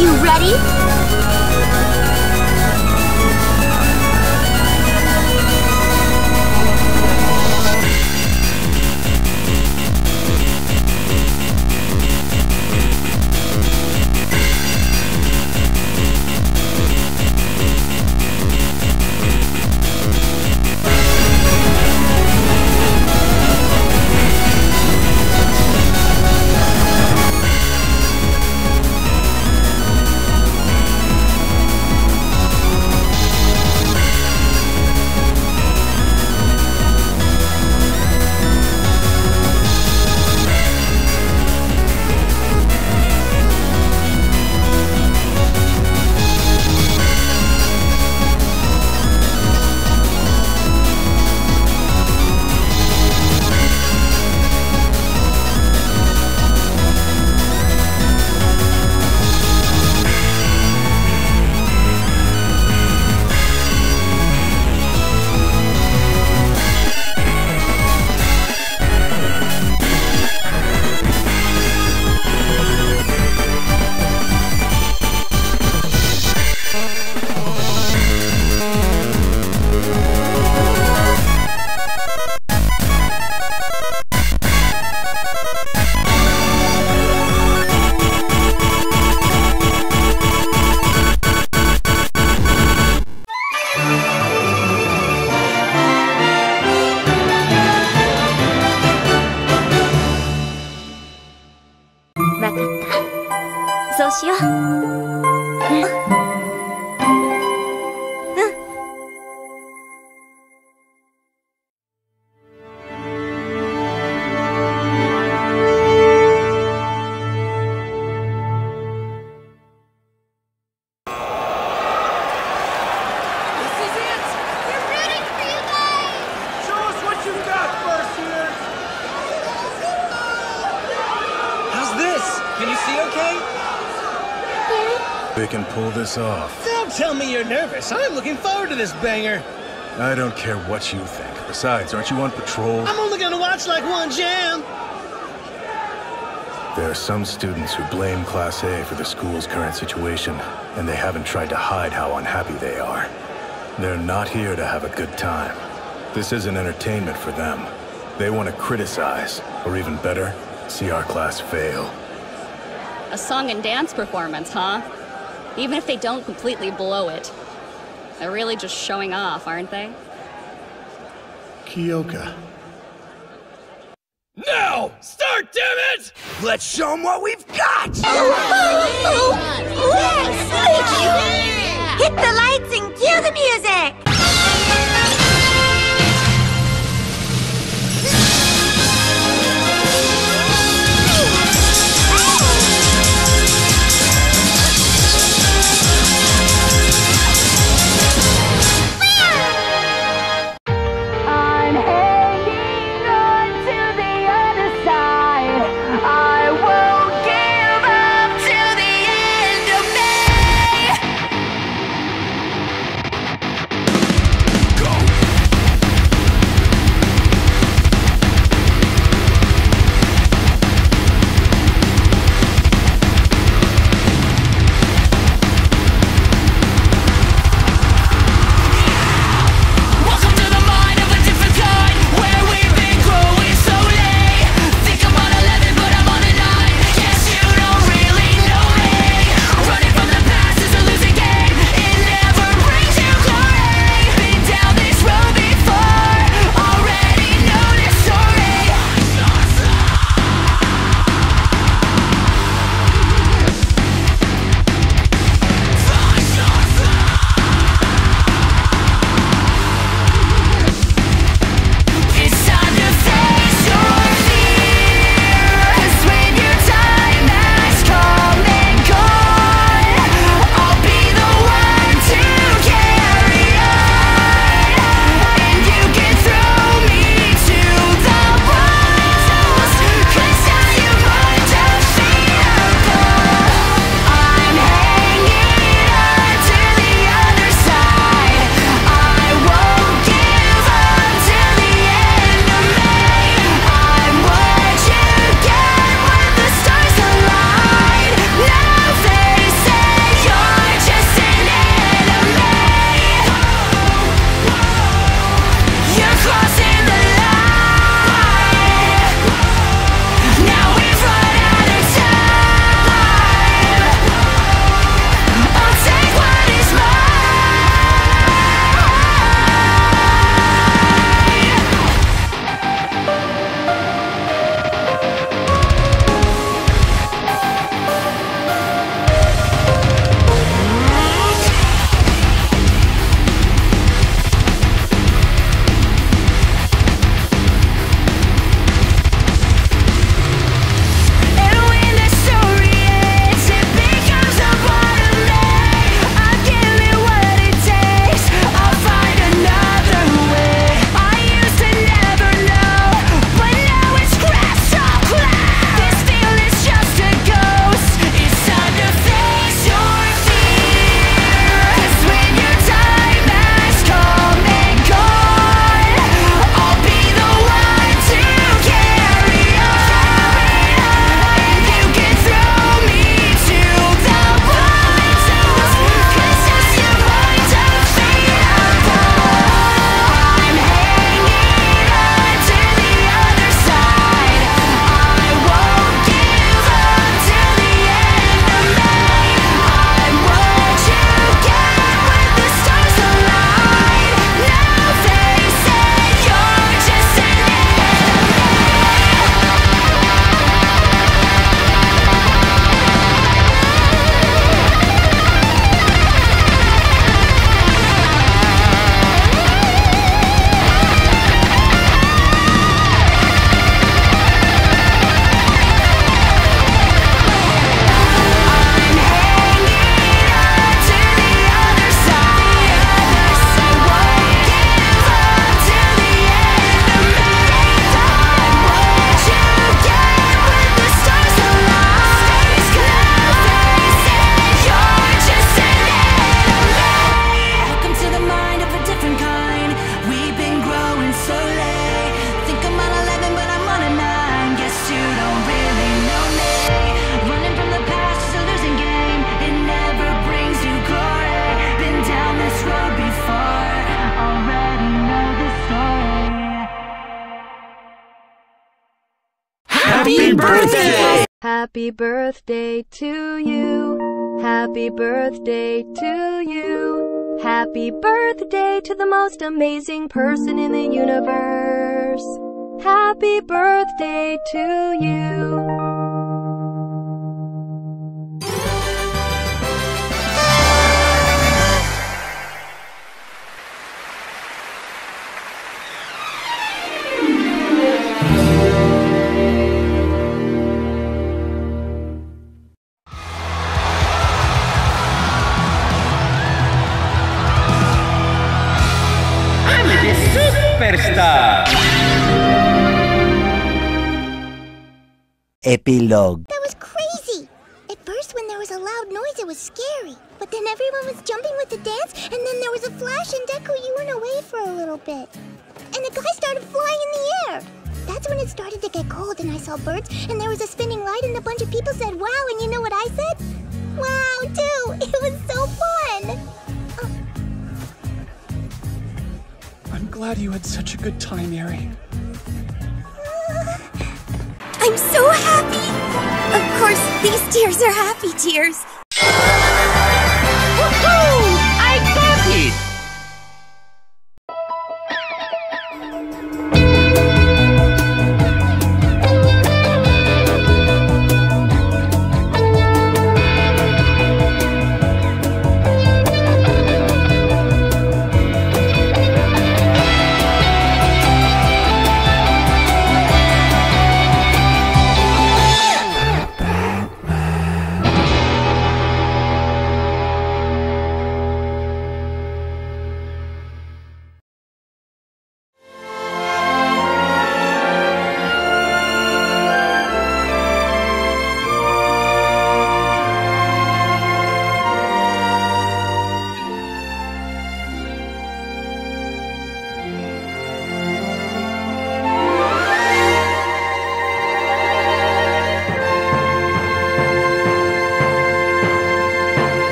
You ready? We can pull this off. Don't tell me you're nervous. I'm looking forward to this banger. I don't care what you think. Besides, aren't you on patrol? I'm only gonna watch like one jam. There are some students who blame Class A for the school's current situation, and they haven't tried to hide how unhappy they are. They're not here to have a good time. This isn't entertainment for them. They want to criticize, or even better, see our class fail. A song and dance performance, huh? Even if they don't completely blow it. They're really just showing off, aren't they? Kyoka. Now! Start, damn it! Let's show them what we've got! Let's hit the lights and cue the music! I won't give up till the end. Happy birthday to you. Happy birthday to you. Happy birthday to the most amazing person in the universe. Happy birthday to you. Superstar. Epilogue. That was crazy! At first, when there was a loud noise, it was scary. But then everyone was jumping with the dance, and then there was a flash, and Deku, you went away for a little bit. And the guy started flying in the air. That's when it started to get cold, and I saw birds, and there was a spinning light, and a bunch of people said, wow, and you know what I said? Wow, too! It was so fun! I'm glad you had such a good time, Eri. I'm so happy! Of course, these tears are happy tears.